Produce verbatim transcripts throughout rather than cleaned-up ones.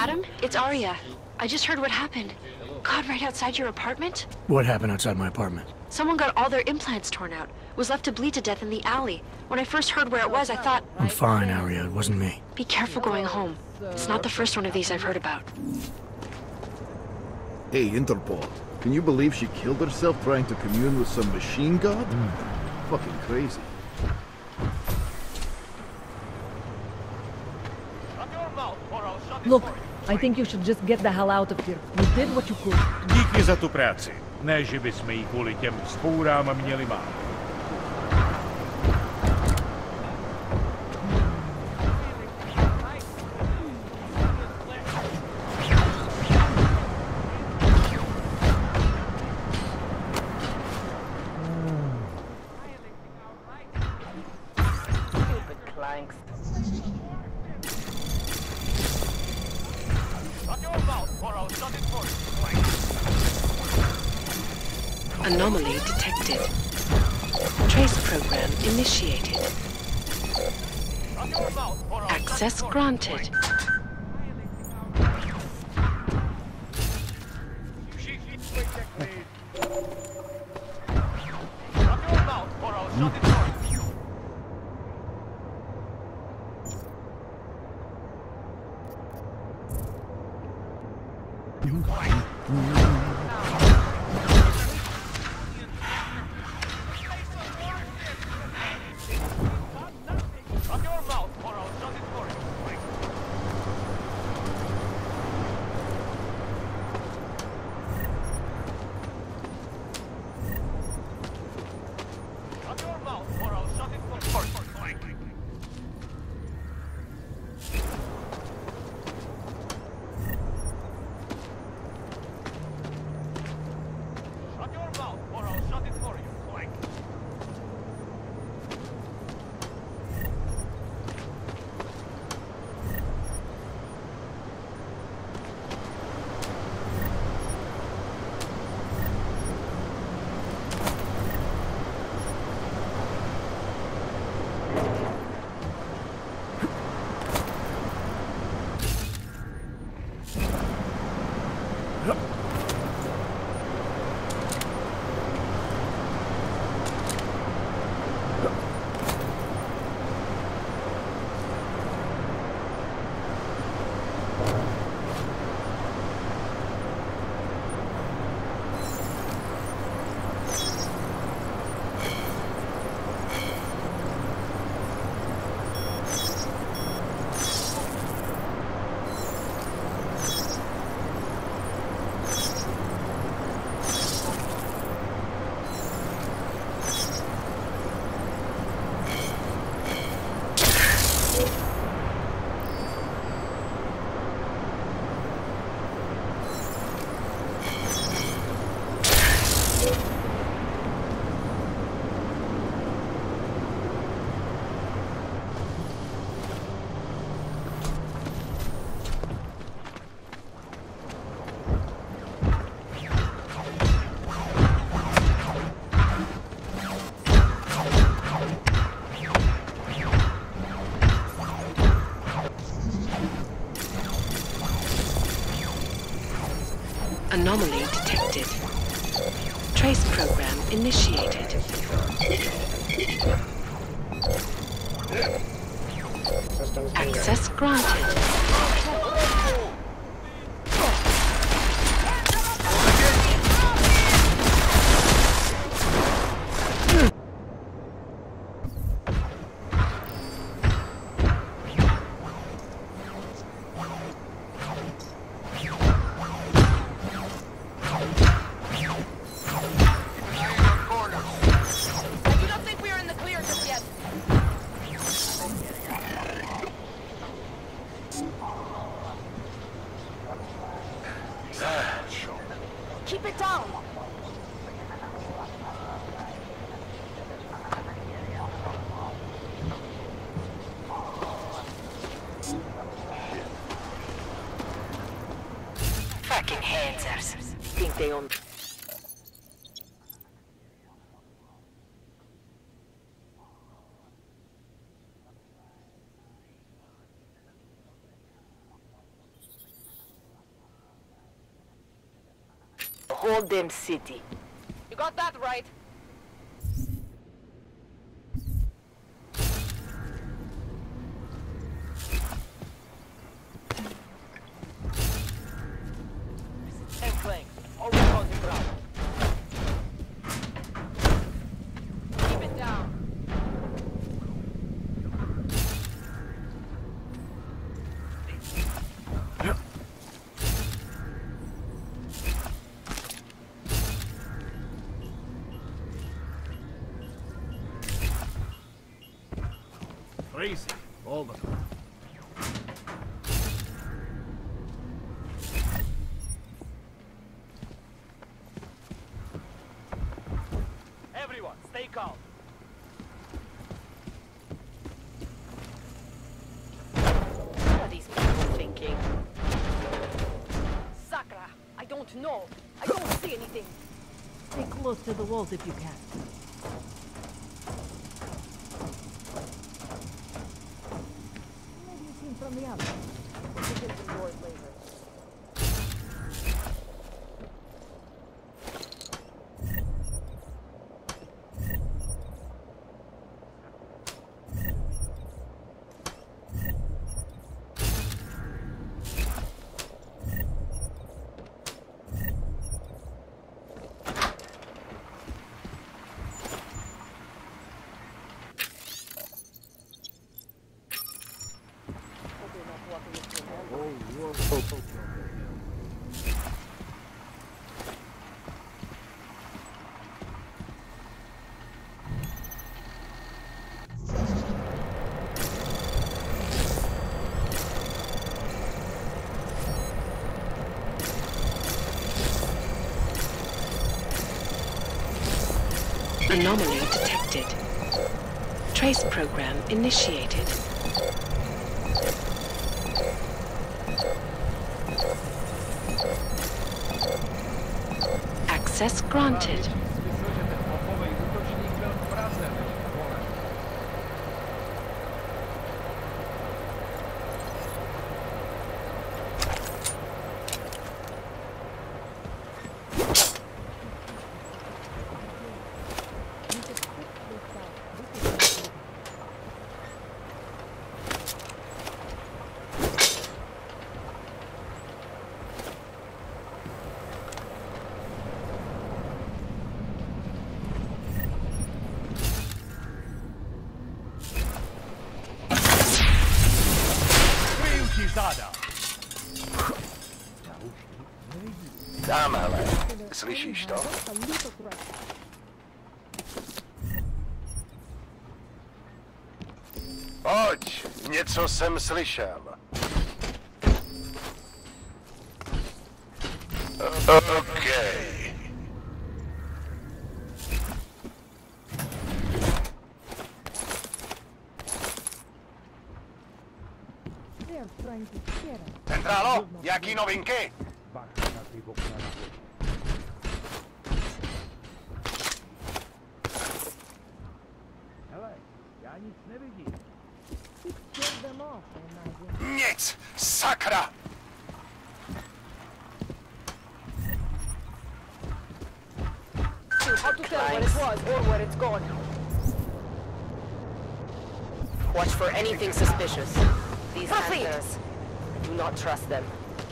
Adam, it's Arya. I just heard what happened. God, right outside your apartment? What happened outside my apartment? Someone got all their implants torn out. Was left to bleed to death in the alley. When I first heard where it was, I thought... I'm fine, Arya. It wasn't me. Be careful going home. It's not the first one of these I've heard about. Hey, Interpol. Can you believe she killed herself trying to commune with some machine god? Mm. Fucking crazy. Look, I think you should just get the hell out of here. You did what you could. Díky za tu práci. Ne, že bychom jí kvůli těm vzpourám měli málo. Anomaly detected. Trace program initiated. Access granted. Anomaly detected. Trace program initiated. Access granted. Keep it down! Fucking handsers. Think they own... whole damn city. You got that right. Tank flank. Always on the ground. Keep it down. Crazy. All the time. Everyone, stay calm. What are these people thinking? Sakra, I don't know. I don't see anything. Stay close to the walls if you can. Maybe you came from the outside. We'll get some doors later. Anomaly detected. Trace program initiated. Access granted. Myslel, že ten popovej útočník byl v Praze, než v Pole. Kryju ti záda! Tamhle, slyšíš to? Pojď, něco jsem slyšel. Okej. They're trying to scare us. Centrálo, jaký novinky? Bacha na ty okna na vod. Hele, já nic nevidím. It scared them off, I imagine. Nic, sakra! How to tell where it was or where it's gone. Watch for anything suspicious. These Proceed. hunters. Do not trust them.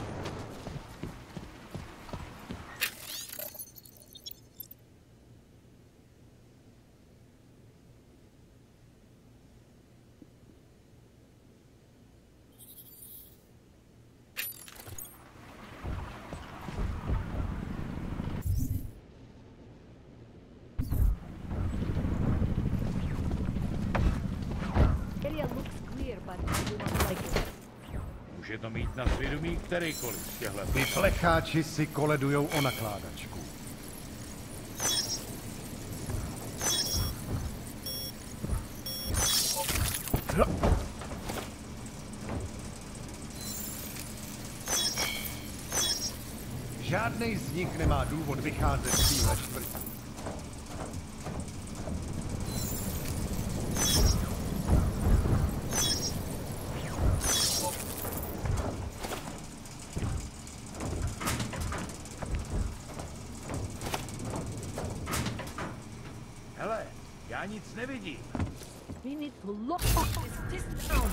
Area looks clear, but I do not like it. Může to mít na svědomí kterýkoliv z těchto. Ty flecháči si koledujou o nakládačku. Žádnej z nich nemá důvod vycházet z téhle čtvrti. Hele, já nic nevidím. We need to lock this, this down.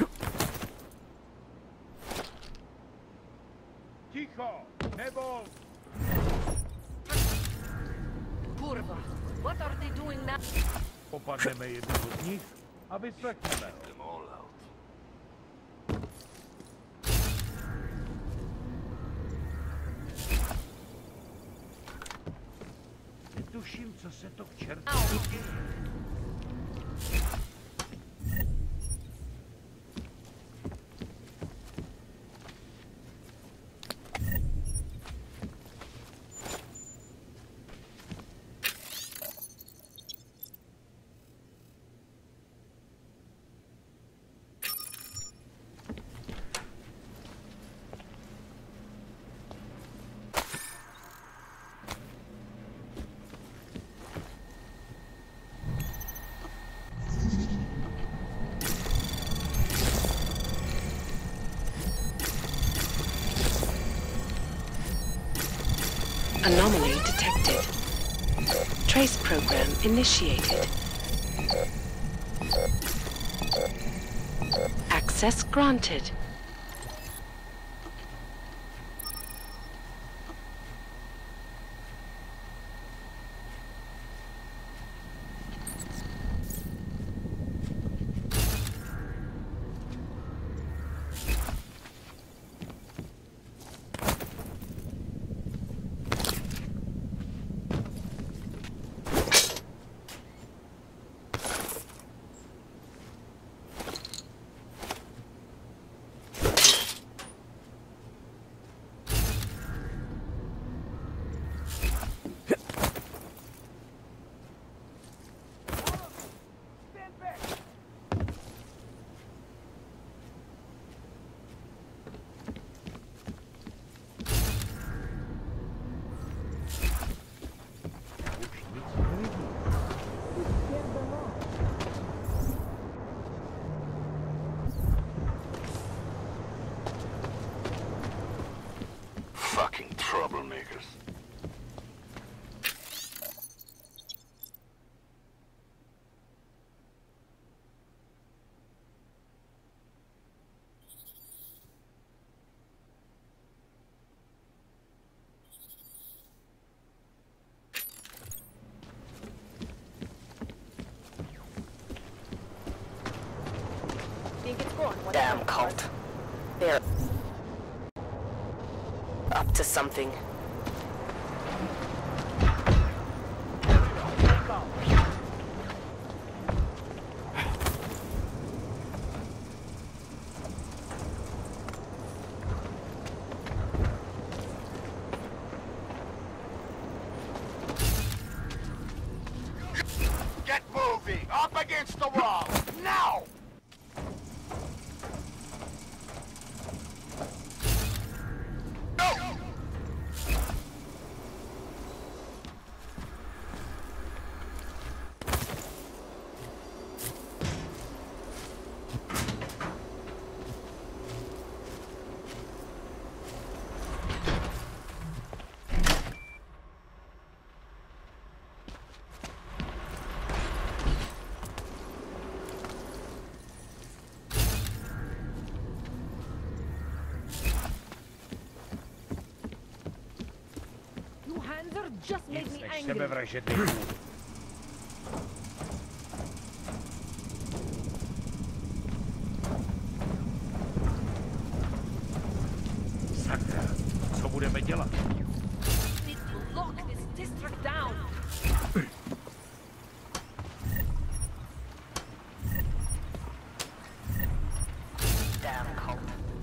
Ticho, nebo... Kurva, what are they doing now? Popadneme jednoho z nich a vyslechneme. Netuším, co se to k čertu děje. Anomaly detected. Trace program initiated. Access granted. Fucking troublemakers. Think it's gone. What Damn happened? cult. They're up to something. Get moving! Up against the wall! Now! No! You Hanser just made Nic me než angry. sebevražedný kůl. Sakra, co budeme dělat? Need to lock this district down. Damn cult.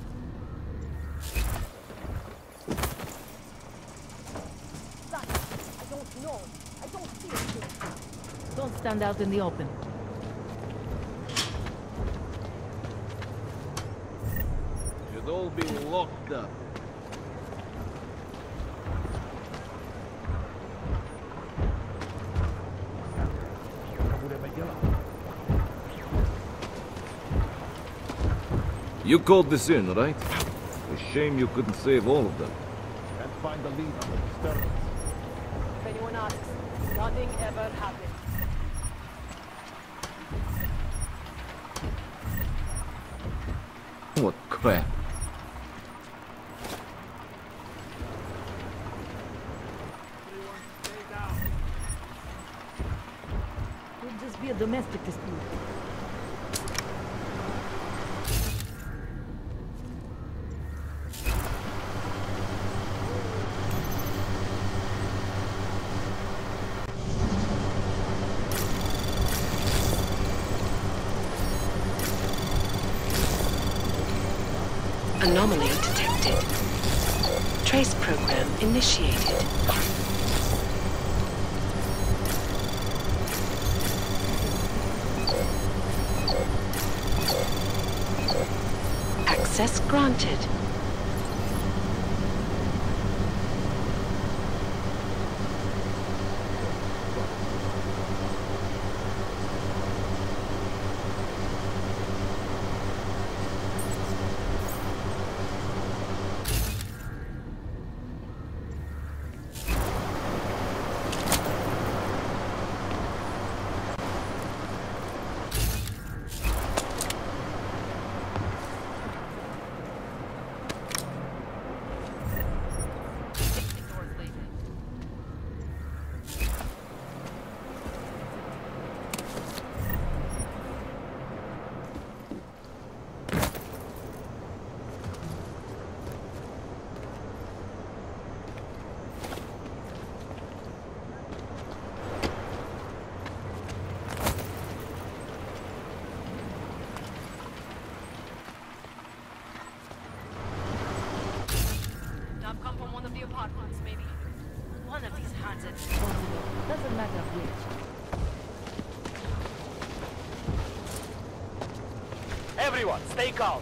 I don't know. I don't see anything. Don't stand out in the open. Should all be locked up. Co budeme dělat? You called this in, right? A shame you couldn't save all of them. Can't find the lead on the disturbance. If anyone asks, nothing ever happened. What crap? Could this be a domestic dispute? Anomaly detected. Trace program initiated. Access granted. Come from one of the apartments, maybe. One of these haunted. Doesn't matter which. Everyone, stay calm.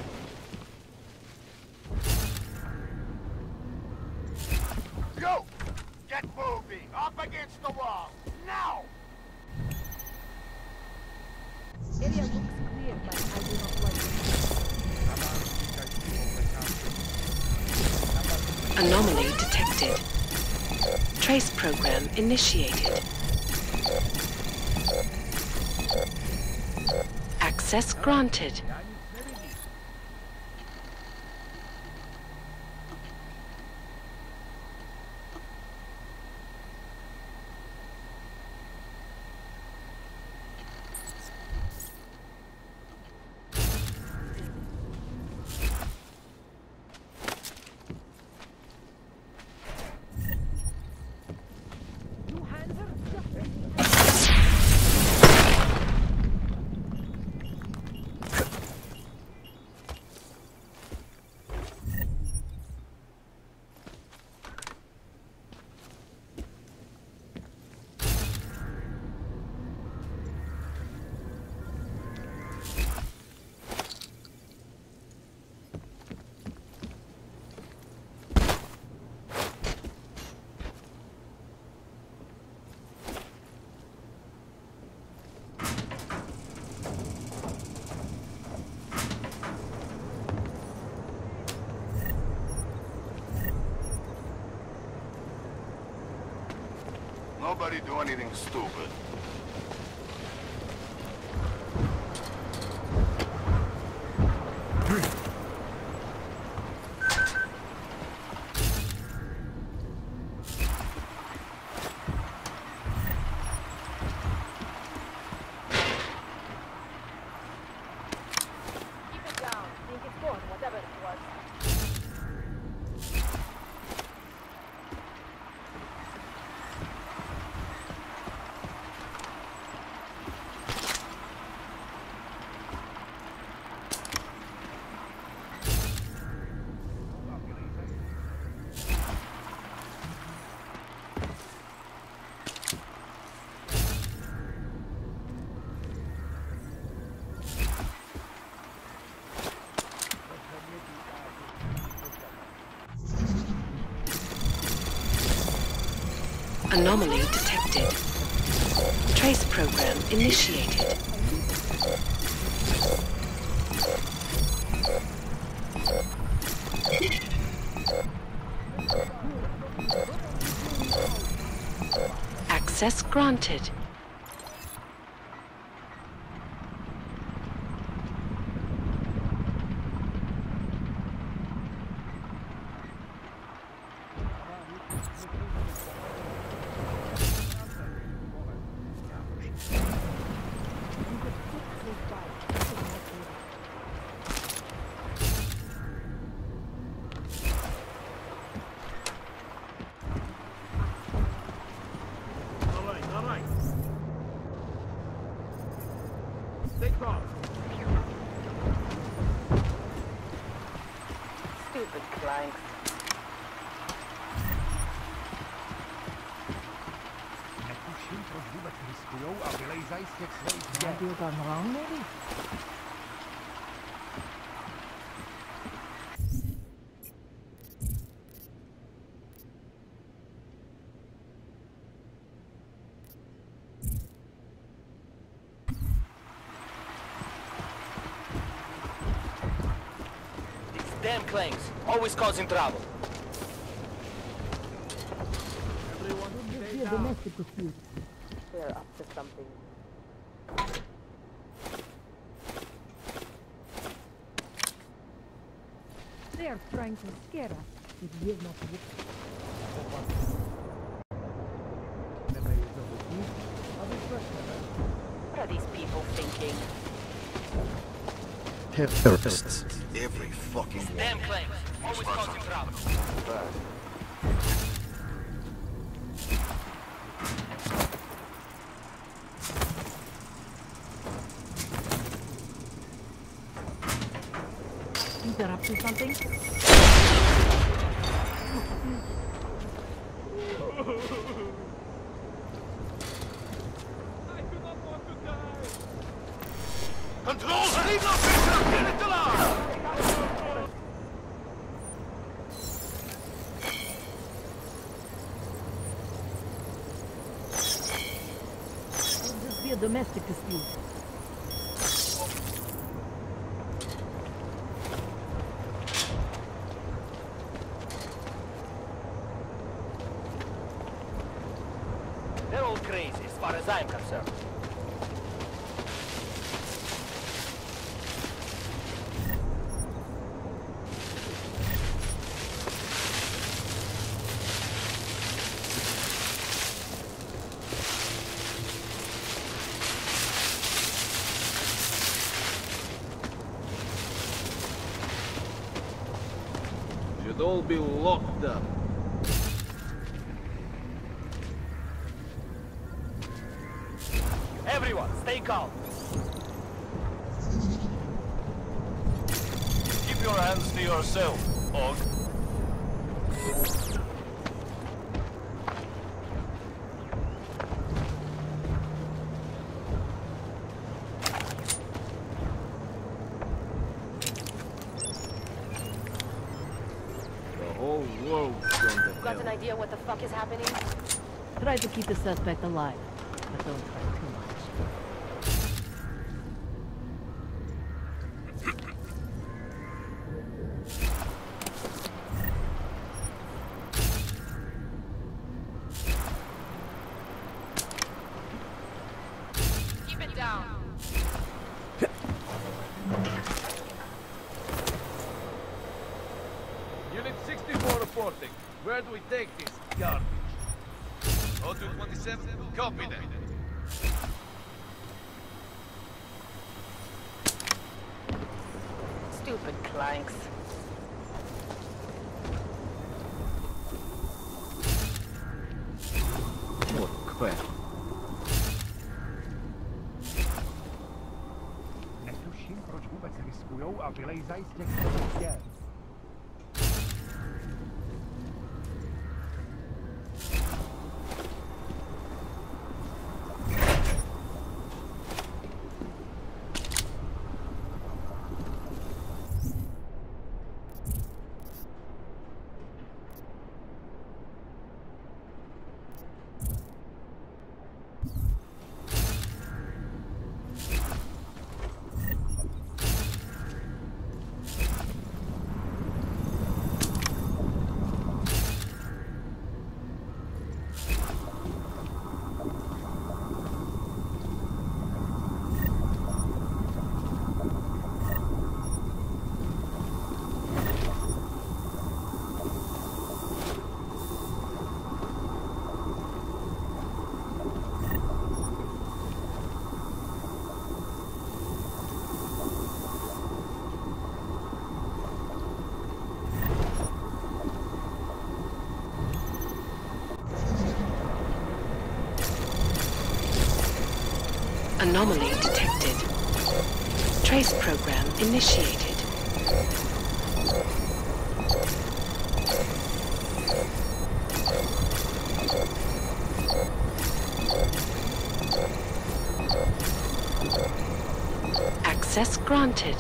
Go! Get moving! Up against the wall! Now! Area looks clear, but I do not like it. Anomaly detected. Trace program initiated. Access granted. Nobody do anything stupid. Keep it down. Think it's gone, whatever it was. Anomaly detected. Trace program initiated. Access granted. Stay calm. Stupid planks. Netuším, proč vůbec riskujou a vylejzají z těch svých děl. Deal gone wrong, maybe? Damn clanks, always causing trouble. Just be a domestic dispute. They're up to something. They are trying to scare us. If we have not What are these people thinking? Terrorists. Every fucking one. Damn clanks, always causing trouble. think they're up to something. Control! Leave no picture! Get it alive! Could this be a domestic dispute? They're all crazy as far as I'm concerned. Should all be locked up. Everyone, stay calm. Keep your hands to yourself, Og. The whole world's gone to Got hell. an idea what the fuck is happening? Try to keep the suspect alive, but don't try too much. Keep it down. Unit sixty-four reporting. Where do we take this garbage? O two twenty-seven, copy that. Stupid clanks. What crap. Netuším, proč vůbec riskujou a vylejzají z těch svých děl. Anomaly detected. Trace program initiated. Access granted.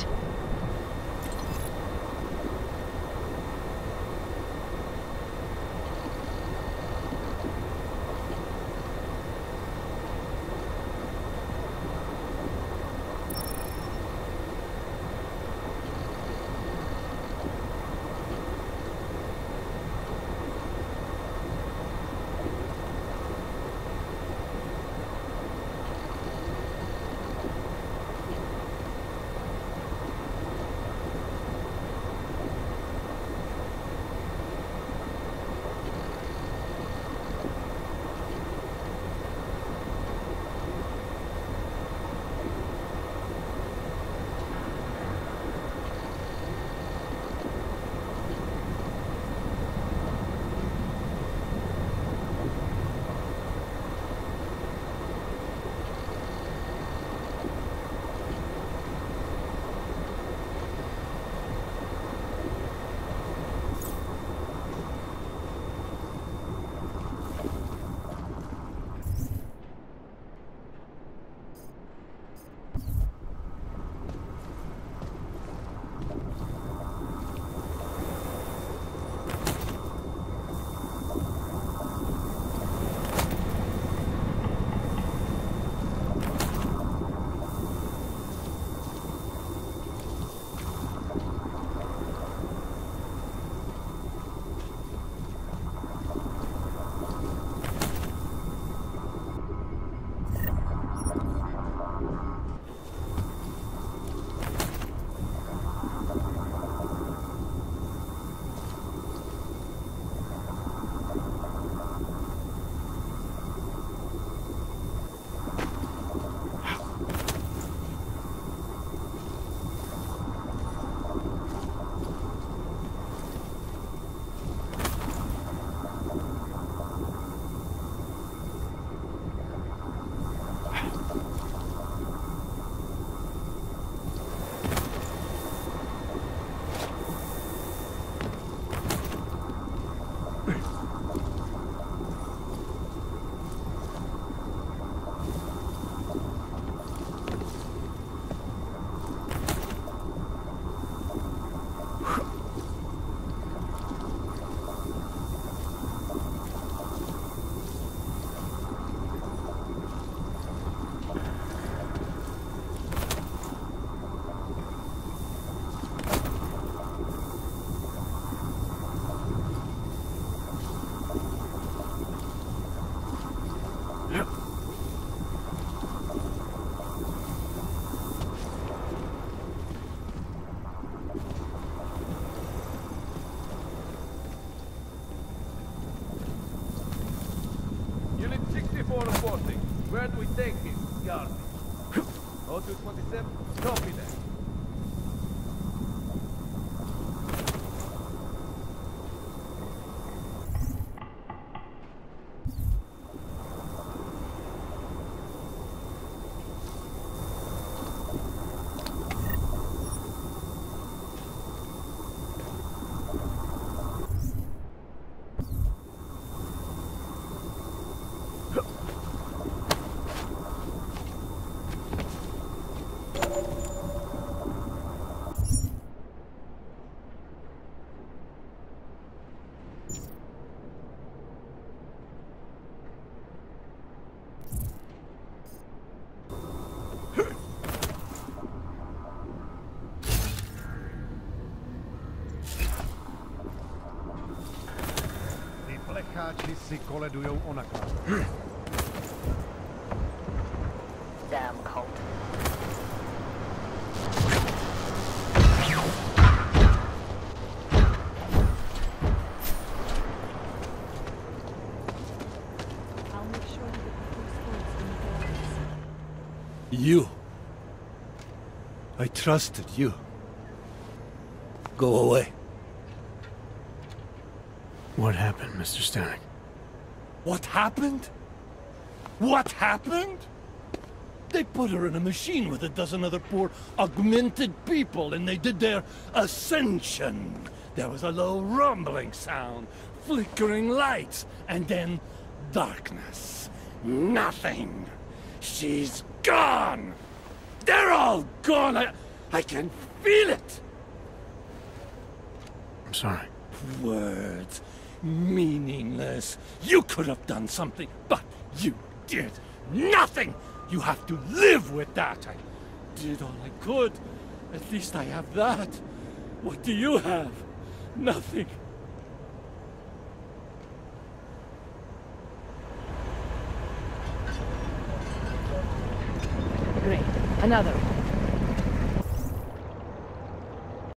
Where do we take him? Garbage. O two twenty-seven, copy that. Plekáči si koledujou o nakladu. Damn cult. I'll make sure you get the full scores when you go. You. I trusted you. Go away. What happened, Mister Stanek? What happened? What happened? They put her in a machine with a dozen other poor augmented people, and they did their ascension. There was a low rumbling sound, flickering lights, and then darkness. Nothing. She's gone. They're all gone. I, I can feel it. I'm sorry. Words. Meaningless. You could have done something, but you did nothing. You have to live with that. I did all I could. At least I have that. What do you have? Nothing. Great. Another.